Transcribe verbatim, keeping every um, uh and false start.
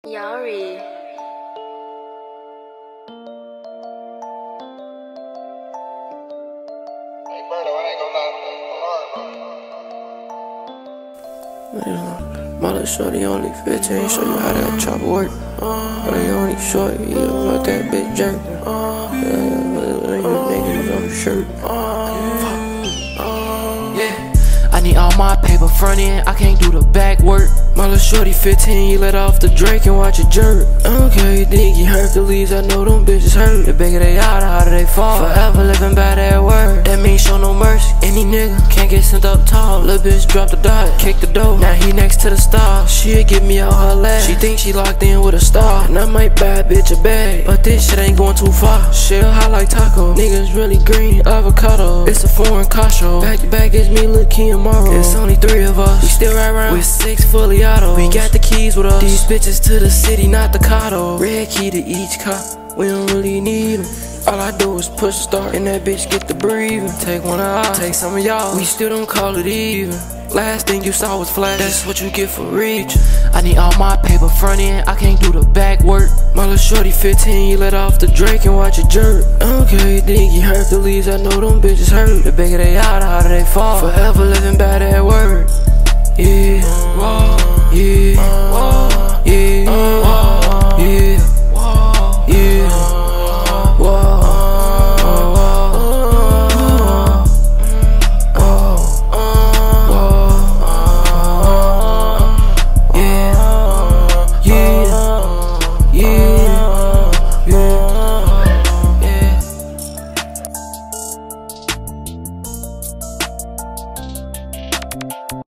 Yari. My little shorty only fifteen, show you how that chopper work. But they only short, you let that bitch jerk. Yeah, niggas on the shirt. Yeah, I need all my paper front end, I can't do the back work. My little shorty fifteen, you let off the Drake and watch it jerk. Okay, you think you Hercules, I know them bitches hurt. The bigger they are, the harder they fall. Forever living by that word, that means show no mercy. Any nigga can't get sent up tall. Little bitch drop the dot, kick the door. Now he next to the star, she'll get me out her lap. She think she locked in with a star, and I might buy a bitch a bag, but this shit ain't going too far. Shell hot like taco, niggas really green, avocado. It's a foreign car show, back to back is me, Lil Key and Morrow. It's only three of us, we still ride around with six fully autos. We got the keys with us, these bitches to the city, not the car though. Red key to each car, we don't really need them. All I do is push start, and that bitch get the breathing. Take one out, take some of y'all, we still don't call it even. Last thing you saw was flash, that's what you get for reach. I need all my paper front end, I can't do the back work. My little shorty fifteen, you let off the Drake and watch it jerk. Okay, you think you Hercules, I know them bitches hurt. The bigger they are, the harder they fall. Forever living by that word. Yeah, whoa.